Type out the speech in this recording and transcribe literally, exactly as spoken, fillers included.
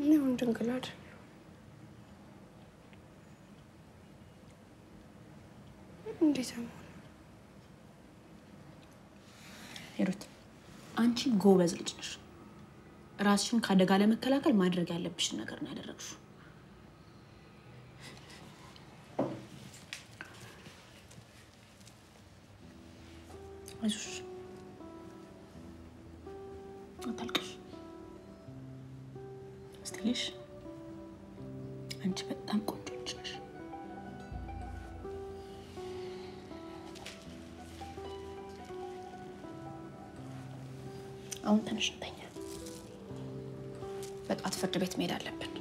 Ne ondun kadar? Ne diyeceğim? ሂሩት አንቺ ጎበዝ ልጅ ነሽ ራስሽን ካደጋ ለመከላከል ማድረግ ያለብሽ ነገር ነው ያደረግሽው አይዞሽ አታልቅሽ ስትልሽ አንቺ በጣም ቆንጆ ልጅ ነሽ አሁን ተነሽ እንተኛ በጣም ፍርድ ቤት መሄድ አለብን